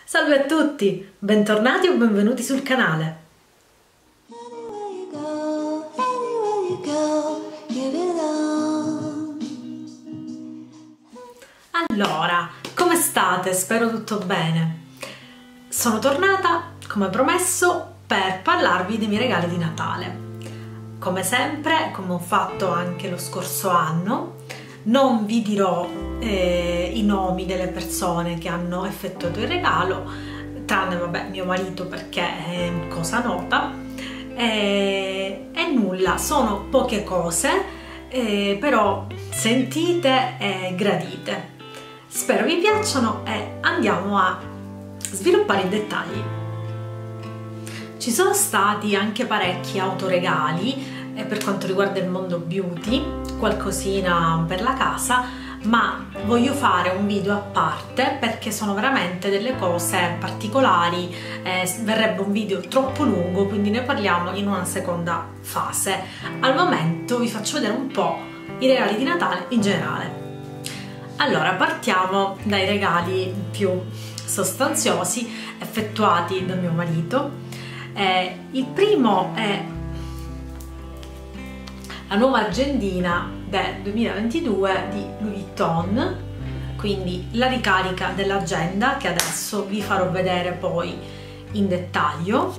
Salve a tutti, bentornati o benvenuti sul canale. Allora, come state? Spero tutto bene. Sono tornata, come promesso, per parlarvi dei miei regali di Natale. Come sempre, come ho fatto anche lo scorso anno, non vi dirò i nomi delle persone che hanno effettuato il regalo, tranne vabbè mio marito perché è cosa nota, e nulla, sono poche cose, però sentite e gradite. Spero vi piacciono e andiamo a sviluppare i dettagli. Ci sono stati anche parecchi autoregali per quanto riguarda il mondo beauty, qualcosina per la casa, ma voglio fare un video a parte perché sono veramente delle cose particolari, verrebbe un video troppo lungo, quindi ne parliamo in una seconda fase. Al momento vi faccio vedere un po' i regali di Natale in generale. Allora, partiamo dai regali più sostanziosi effettuati da mio marito. Il primo è la nuova agendina del 2022 di Louis Vuitton, quindi la ricarica dell'agenda che adesso vi farò vedere poi in dettaglio.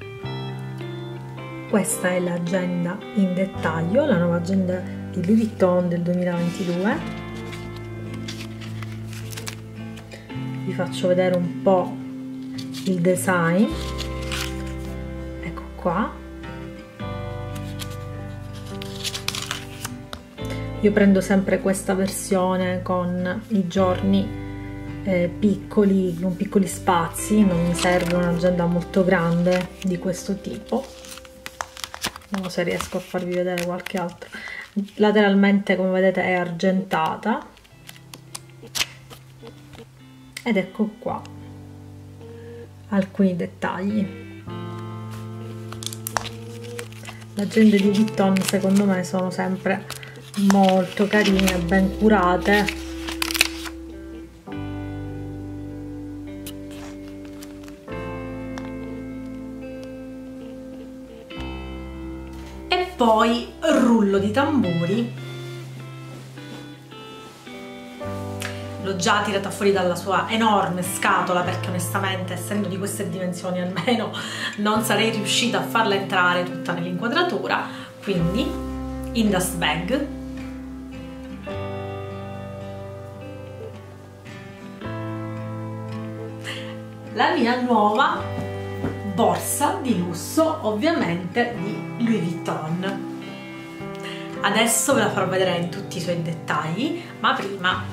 Questa è l'agenda in dettaglio, la nuova agenda di Louis Vuitton del 2022. Vi faccio vedere un po' il design, ecco qua. Io prendo sempre questa versione con i giorni piccoli, con piccoli spazi, non mi serve un'agenda molto grande di questo tipo. Vediamo se riesco a farvi vedere qualche altro. Lateralmente, come vedete, è argentata. Ed ecco qua alcuni dettagli. Le agende di Vuitton secondo me sono sempre molto carine e ben curate. E poi rullo di tamburi. L'ho già tirata fuori dalla sua enorme scatola perché onestamente, essendo di queste dimensioni, almeno non sarei riuscita a farla entrare tutta nell'inquadratura, quindi in dust bag. La mia nuova borsa di lusso, ovviamente di Louis Vuitton. Adesso ve la farò vedere in tutti i suoi dettagli, ma prima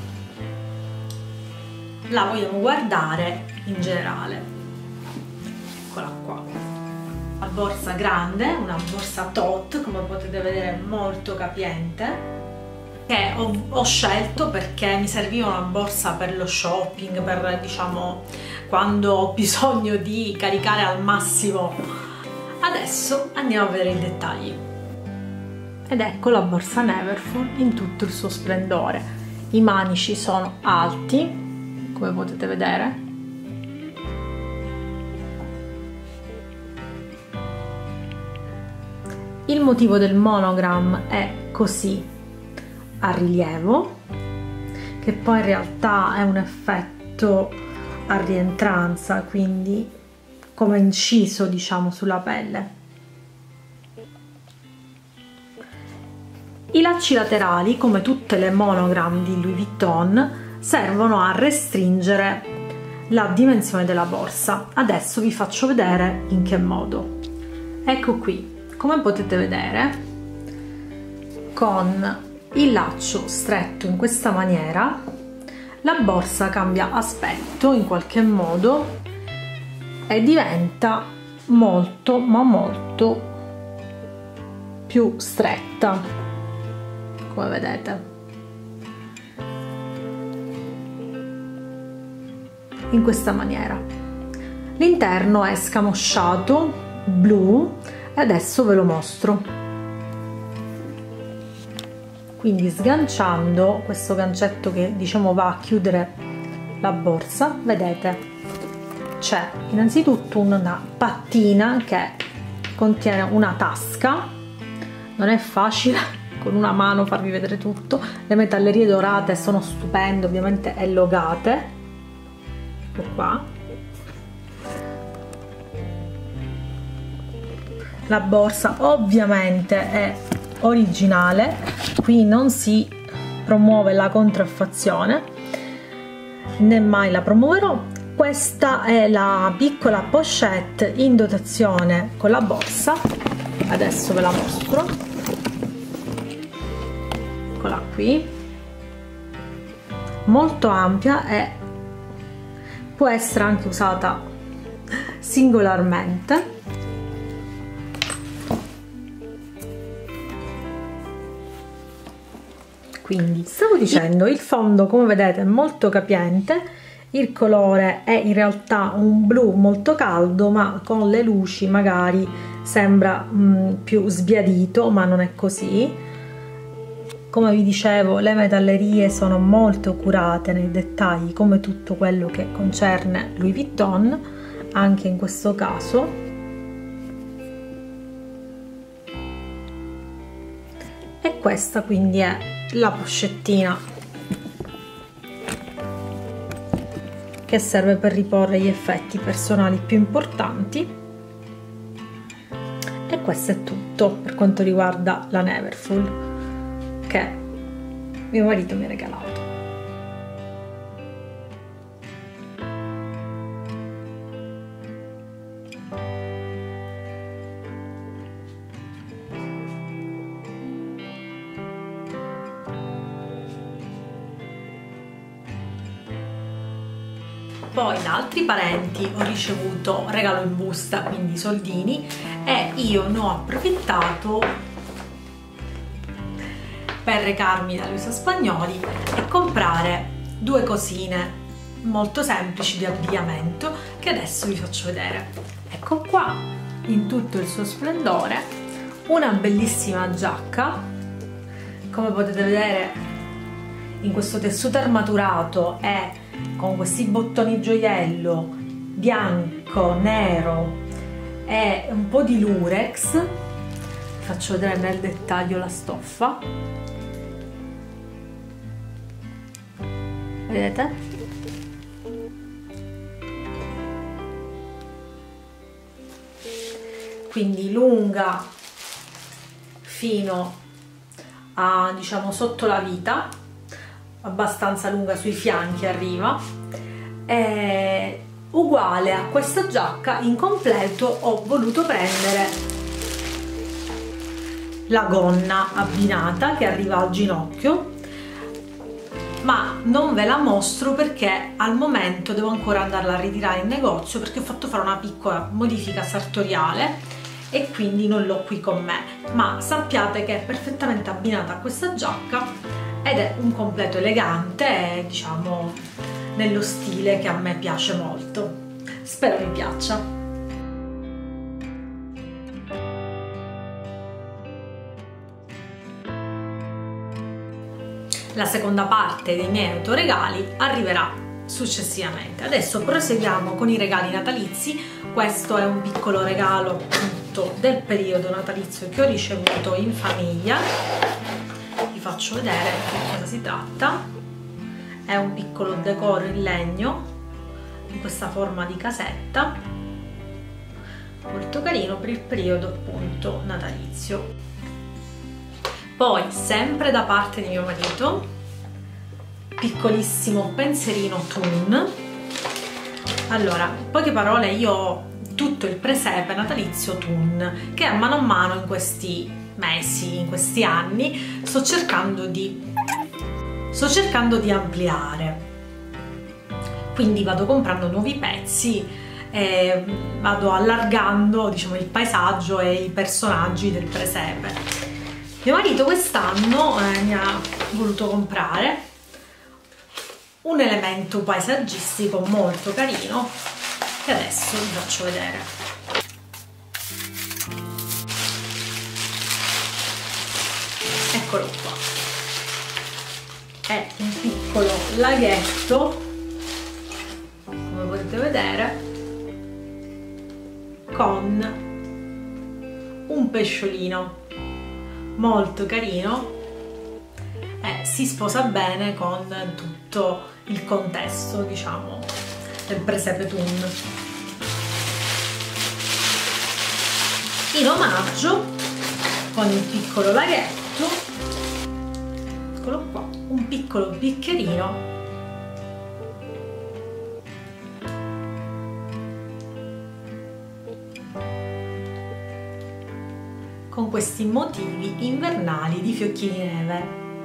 la vogliamo guardare in generale. Eccola qua. Una borsa grande, una borsa tote, come potete vedere molto capiente, che ho scelto perché mi serviva una borsa per lo shopping, per diciamo quando ho bisogno di caricare al massimo. Adesso andiamo a vedere i dettagli. Ed ecco la borsa Neverfull in tutto il suo splendore. I manici sono alti, come potete vedere. Il motivo del monogram è così a rilievo, che poi in realtà è un effetto a rientranza, quindi come inciso diciamo sulla pelle. I lacci laterali, come tutte le monogram di Louis Vuitton, servono a restringere la dimensione della borsa. Adesso vi faccio vedere in che modo. Ecco qui, come potete vedere, con il laccio stretto in questa maniera la borsa cambia aspetto in qualche modo e diventa molto ma molto più stretta, come vedete, in questa maniera. L'interno è scamosciato blu e adesso ve lo mostro. Quindi sganciando questo gancetto che diciamo va a chiudere la borsa, vedete c'è innanzitutto una pattina che contiene una tasca. Non è facile con una mano farvi vedere tutto. Le metallerie dorate sono stupende, ovviamente allogate. Ecco qua. La borsa ovviamente è originale, qui non si promuove la contraffazione, né mai la promuverò. Questa è la piccola pochette in dotazione con la borsa, adesso ve la mostro, eccola qui, molto ampia e può essere anche usata singolarmente. Quindi stavo dicendo, il fondo come vedete è molto capiente, il colore è in realtà un blu molto caldo, ma con le luci magari sembra più sbiadito, ma non è così. Come vi dicevo, le metallerie sono molto curate nei dettagli, come tutto quello che concerne Louis Vuitton, anche in questo caso. E questa quindi è la pochettina che serve per riporre gli effetti personali più importanti. E questo è tutto per quanto riguarda la Neverfull che mio marito mi ha regalato. Poi da altri parenti ho ricevuto regalo in busta, quindi soldini, e io ne ho approfittato per recarmi da Luisa Spagnoli e comprare due cosine molto semplici di abbigliamento che adesso vi faccio vedere. Ecco qua in tutto il suo splendore, una bellissima giacca, come potete vedere in questo tessuto armaturato e con questi bottoni gioiello bianco, nero e un po' di lurex. Vi faccio vedere nel dettaglio la stoffa, vedete? Quindi lunga fino a, diciamo, sotto la vita, abbastanza lunga sui fianchi arriva, e uguale a questa giacca in completo ho voluto prendere la gonna abbinata che arriva al ginocchio, ma non ve la mostro perché al momento devo ancora andarla a ritirare in negozio, perché ho fatto fare una piccola modifica sartoriale e quindi non l'ho qui con me, ma sappiate che è perfettamente abbinata a questa giacca ed è un completo elegante, diciamo nello stile che a me piace molto. Spero vi piaccia. La seconda parte dei miei autoregali arriverà successivamente. Adesso proseguiamo con i regali natalizi. Questo è un piccolo regalo appunto del periodo natalizio che ho ricevuto in famiglia. Vi faccio vedere di cosa si tratta. È un piccolo decoro in legno in questa forma di casetta, molto carino per il periodo appunto natalizio. Poi sempre da parte di mio marito, piccolissimo pensierino Thun. Allora, in poche parole, io ho tutto il presepe natalizio Thun che a mano in questi mesi, in questi anni sto cercando di ampliare, quindi vado comprando nuovi pezzi e vado allargando, diciamo, il paesaggio e i personaggi del presepe. Mio marito quest'anno mi ha voluto comprare un elemento paesaggistico molto carino che adesso vi faccio vedere. Eccolo qua. È un piccolo laghetto, come potete vedere, con un pesciolino molto carino e si sposa bene con tutto il contesto, diciamo, del presepe Thun. In omaggio, con il piccolo laghetto, eccolo qua, un piccolo bicchierino con questi motivi invernali di fiocchi di neve.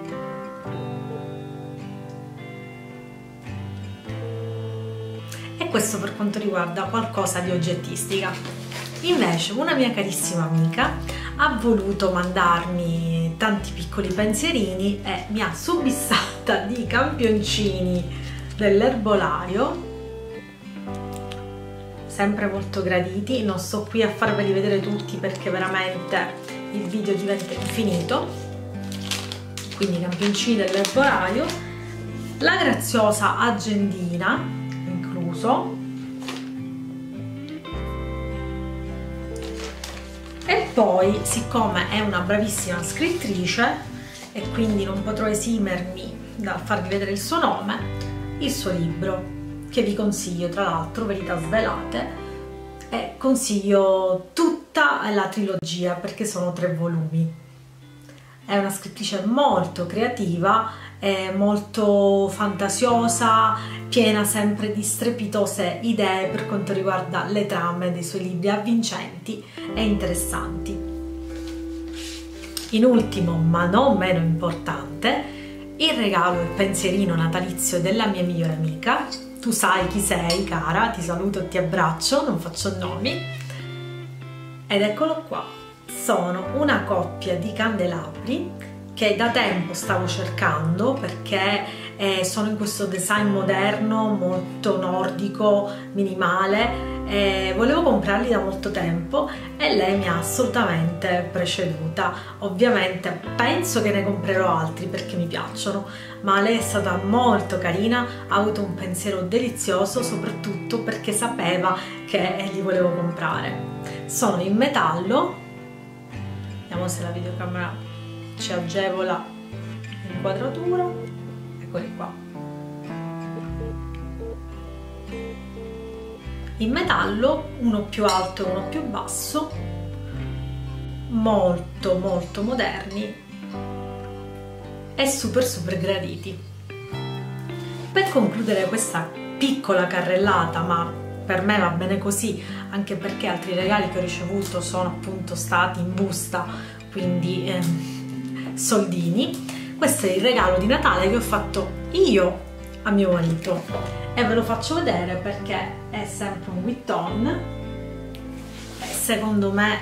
E questo per quanto riguarda qualcosa di oggettistica. Invece una mia carissima amica ha voluto mandarmi tanti piccoli pensierini e mi ha subissata di campioncini dell'erbolario, sempre molto graditi. Non sto qui a farveli vedere tutti perché veramente il video diventa infinito. Quindi campioncini dell'erbolario, la graziosa agendina incluso, e poi, siccome è una bravissima scrittrice e quindi non potrò esimermi dal farvi vedere il suo nome, il suo libro, che vi consiglio, tra l'altro, Verità Svelate, e consiglio tutta la trilogia perché sono 3 volumi. È una scrittrice molto creativa, molto fantasiosa, piena sempre di strepitose idee per quanto riguarda le trame dei suoi libri, avvincenti e interessanti. In ultimo, ma non meno importante, il regalo e pensierino natalizio della mia migliore amica. Tu sai chi sei, cara, ti saluto e ti abbraccio, non faccio nomi. Ed eccolo qua, sono una coppia di candelabri che da tempo stavo cercando perché sono in questo design moderno, molto nordico, minimale. Volevo comprarli da molto tempo e lei mi ha assolutamente preceduta. Ovviamente penso che ne comprerò altri perché mi piacciono, ma lei è stata molto carina, ha avuto un pensiero delizioso, soprattutto perché sapeva che li volevo comprare. Sono in metallo, vediamo se la videocamera ci agevola l'inquadratura, eccoli qua. In metallo, uno più alto e uno più basso, molto molto moderni e super graditi. Per concludere questa piccola carrellata, ma per me va bene così, anche perché altri regali che ho ricevuto sono appunto stati in busta, quindi soldini. Questo è il regalo di Natale che ho fatto io a mio marito e ve lo faccio vedere perché è sempre un Vuitton e secondo me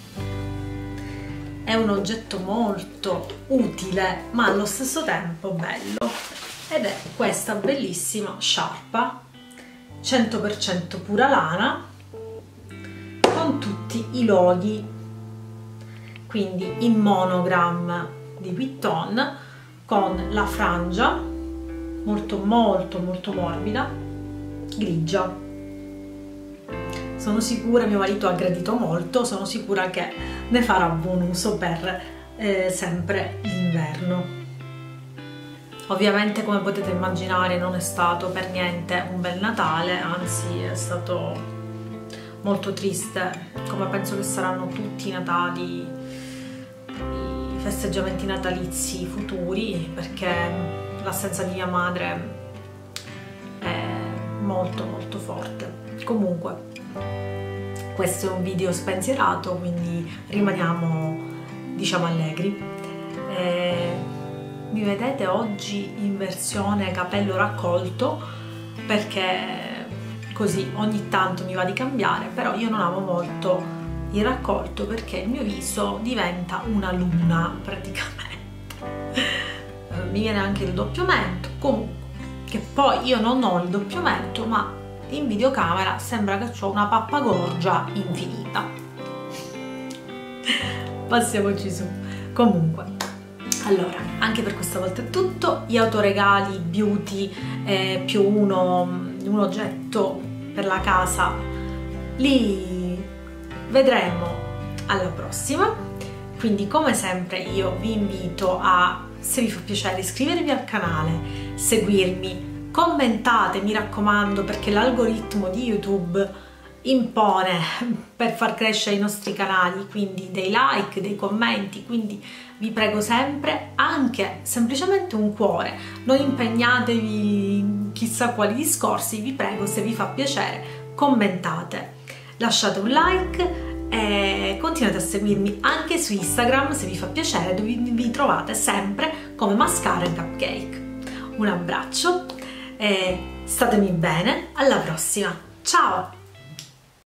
è un oggetto molto utile ma allo stesso tempo bello, ed è questa bellissima sciarpa 100% pura lana con tutti i loghi, quindi in monogram di Vuitton, con la frangia molto morbida, grigia. Sono sicura, mio marito ha gradito molto, sono sicura che ne farà buon uso per sempre l'inverno. Ovviamente, come potete immaginare, non è stato per niente un bel Natale, anzi è stato molto triste, come penso che saranno tutti i Natali, i festeggiamenti natalizi futuri, perché l'assenza di mia madre è molto forte. Comunque, questo è un video spensierato, quindi rimaniamo, diciamo, allegri. Mi vedete oggi in versione capello raccolto perché così ogni tanto mi va di cambiare, però io non amo molto il raccolto perché il mio viso diventa una luna praticamente. Mi viene anche il doppio mento, comunque, che poi io non ho il doppio mento, ma in videocamera sembra che ho una pappagorgia infinita. Passiamoci su. Comunque, allora, anche per questa volta è tutto. Gli autoregali beauty più un oggetto per la casa li vedremo alla prossima. Quindi come sempre io vi invito a, se vi fa piacere, iscrivervi al canale, seguirmi, commentate, mi raccomando, perché l'algoritmo di YouTube impone per far crescere i nostri canali, quindi dei like, dei commenti, quindi vi prego sempre, anche semplicemente un cuore, non impegnatevi in chissà quali discorsi, vi prego, se vi fa piacere commentate, lasciate un like e continuate a seguirmi anche su Instagram se vi fa piacere, dove vi trovate sempre come Mascara and Cupcake. Un abbraccio e statemi bene, alla prossima, ciao!